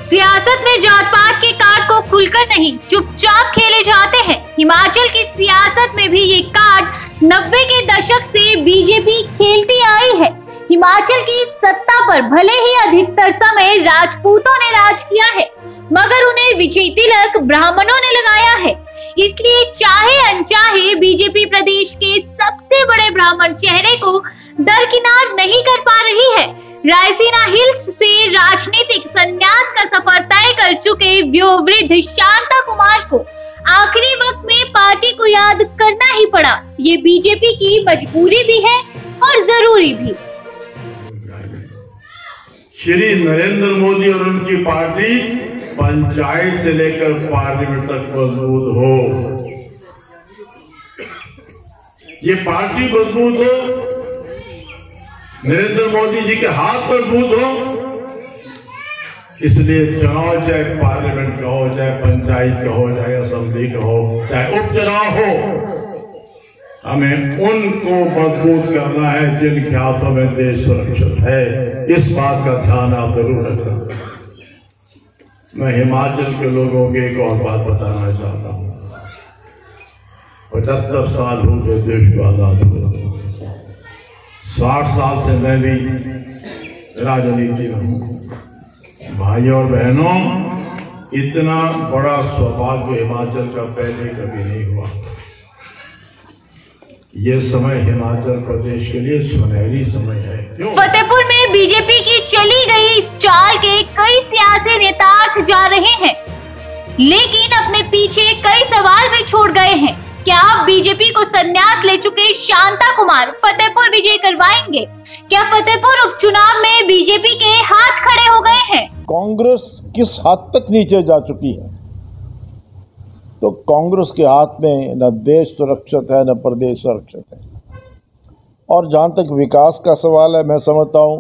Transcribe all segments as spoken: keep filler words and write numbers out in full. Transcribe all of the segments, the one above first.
सियासत में जात पात के कार्ड को खुलकर नहीं चुपचाप खेले जाते हैं। हिमाचल की सियासत में भी ये कार्ड नब्बे के दशक से बीजेपी खेलती आई है। हिमाचल की सत्ता पर भले ही अधिकतर समय राजपूतों ने राज किया है, मगर उन्हें विजय तिलक ब्राह्मणों ने लगाया है। इसलिए चाहे अनचाहे बीजेपी प्रदेश के सबसे बड़े ब्राह्मण चेहरे को दरकिनार नहीं कर पा रही है। रायसीना हिल्स से राजनीतिक संन्यास का सफर तय कर चुके व्योवृद्ध शांता कुमार को आखिरी वक्त में पार्टी को याद करना ही पड़ा। ये बीजेपी की मजबूरी भी है और जरूरी भी। श्री नरेंद्र मोदी और उनकी पार्टी पंचायत से लेकर पार्लियामेंट तक मजबूत हो। ये पार्टी मजबूत हो, नरेंद्र मोदी जी के हाथ मजबूत हो, इसलिए चुनाव चाहे पार्लियामेंट का हो, चाहे पंचायत का हो, चाहे असेंबली का हो, चाहे उपचुनाव हो, हमें उनको मजबूत करना है जिनके हाथों में देश सुरक्षित है। इस बात का ध्यान आप जरूर रखना। मैं हिमाचल के लोगों को एक और बात बताना चाहता हूँ। पचहत्तर साल हो गए देश को आजाद हुए, साठ साल से मैं भी राजनीति में हूँ। भाई और बहनों, इतना बड़ा सौभाग्य हिमाचल का पहले कभी नहीं हुआ। ये समय हिमाचल प्रदेश के लिए सुनहरी समय है। क्यों? फतेहपुर में बीजेपी की चली गई इस चाल के कई सियासी नेतार्थ जा रहे हैं, लेकिन अपने पीछे कई सवाल भी छोड़ गए हैं। क्या आप बीजेपी को संन्यास ले चुके शांता कुमार फतेहपुर विजय करवाएंगे? क्या फतेहपुर उपचुनाव में बीजेपी के हाथ खड़े हो गए हैं? कांग्रेस किस हद तक नीचे जा चुकी है? तो कांग्रेस के हाथ में न देश सुरक्षित है, न प्रदेश सुरक्षित है। और जहाँ तक विकास का सवाल है, मैं समझता हूँ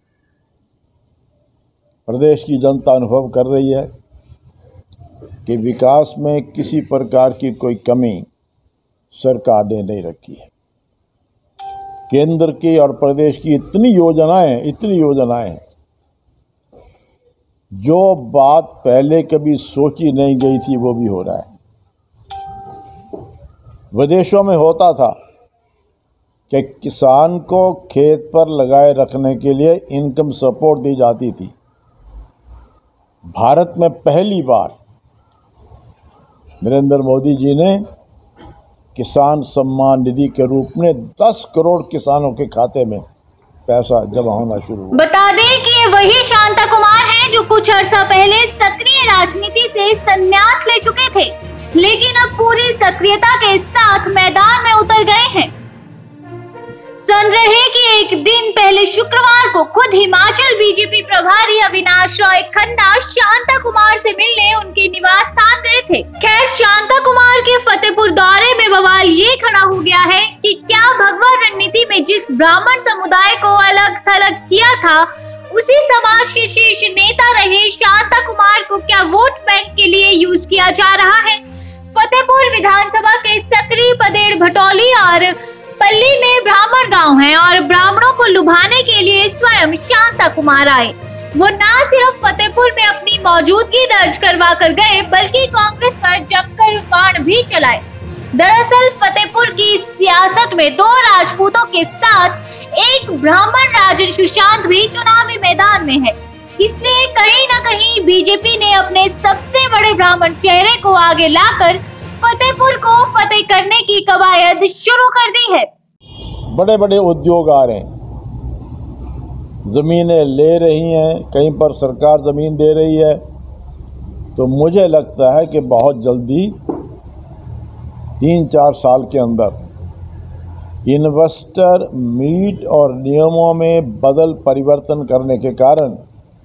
प्रदेश की जनता अनुभव कर रही है कि विकास में किसी प्रकार की कोई कमी सरकार ने नहीं रखी है। केंद्र की और प्रदेश की इतनी योजनाएं इतनी योजनाएं हैं, जो बात पहले कभी सोची नहीं गई थी वो भी हो रहा है। विदेशों में होता था कि किसान को खेत पर लगाए रखने के लिए इनकम सपोर्ट दी जाती थी। भारत में पहली बार नरेंद्र मोदी जी ने किसान सम्मान निधि के रूप में दस करोड़ किसानों के खाते में पैसा जमा होना शुरू हुआ। बता दें कि ये वही शांता कुमार हैं जो कुछ अर्सा पहले सक्रिय राजनीति से संन्यास ले चुके थे, लेकिन अब पूरी सक्रियता के साथ मैदान में उतर गए हैं। सन रहे कि एक दिन पहले शुक्रवार को खुद हिमाचल बीजेपी प्रभारी अविनाश राय खन्ना शांता कुमार से मिलने उनके निवास स्थान गए थे। खैर, शांता कुमार के फतेहपुर दौरे में बवाल ये खड़ा हो गया है कि क्या भगवा रणनीति में जिस ब्राह्मण समुदाय को अलग थलग किया था, उसी समाज के शीर्ष नेता रहे शांता कुमार को क्या वोट बैंक के लिए यूज किया जा रहा है? फतेहपुर विधानसभा के सकरी, पदेड़, भटौली और पल्ली में ब्राह्मण गांव हैं और ब्राह्मणों को लुभाने के लिए स्वयं शांता कुमार आए। वो न सिर्फ फतेहपुर में अपनी मौजूदगी दर्ज करवा कर गए, बल्कि कांग्रेस पर जमकर बाण भी चलाए। दरअसल फतेहपुर की सियासत में दो राजपूतों के साथ एक ब्राह्मण राजन सुशांत भी चुनावी मैदान में है। इसलिए कहीं न कहीं बीजेपी ने अपने सबसे बड़े ब्राह्मण चेहरे को आगे लाकर फतेहपुर को फतेह करने की कवायद शुरू कर दी है। बड़े बड़े उद्योग आ रहे हैं, जमीनें ले रही हैं, कहीं पर सरकार जमीन दे रही है। तो मुझे लगता है कि बहुत जल्दी तीन चार साल के अंदर इन्वेस्टर मीट और नियमों में बदल परिवर्तन करने के कारण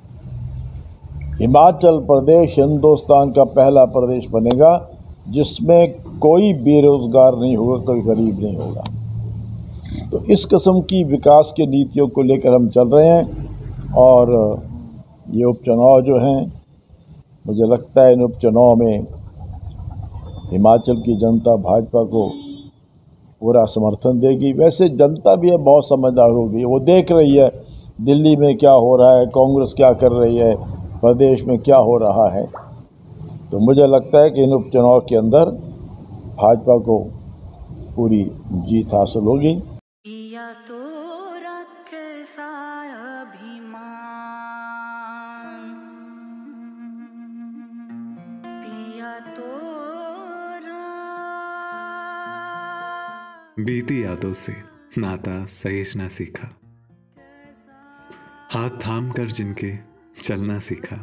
हिमाचल प्रदेश हिंदुस्तान का पहला प्रदेश बनेगा जिसमें कोई बेरोजगार नहीं होगा, कोई गरीब नहीं होगा। तो इस किस्म की विकास की नीतियों को लेकर हम चल रहे हैं। और ये उपचुनाव जो हैं, मुझे लगता है इन उपचुनाव में हिमाचल की जनता भाजपा को पूरा समर्थन देगी। वैसे जनता भी अब बहुत समझदार होगी, वो देख रही है दिल्ली में क्या हो रहा है, कांग्रेस क्या कर रही है, प्रदेश में क्या हो रहा है, तो मुझे लगता है कि इन उपचुनाव के अंदर भाजपा को पूरी जीत हासिल होगी। पिया तो रखे सा अभिमान, पिया तो बीती यादों से नाता सहेजना सीखा, हाथ थाम कर जिनके चलना सीखा,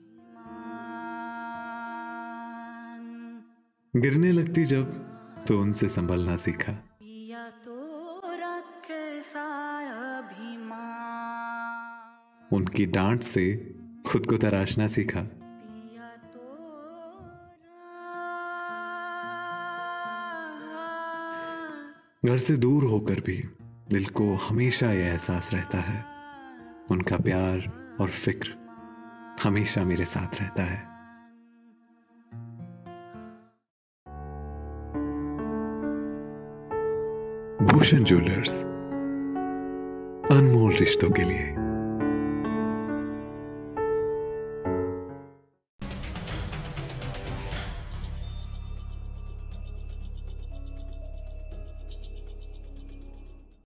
गिरने लगती जब तो उनसे संभलना सीखा, पिया तो रखे सा अभिमान, उनकी डांट से खुद को तराशना सीखा, पिया तो घर से दूर होकर भी दिल को हमेशा यह एहसास रहता है, उनका प्यार और फिक्र हमेशा मेरे साथ रहता है। भूषण ज्वेलर्स, अनमोल रिश्तों के लिए।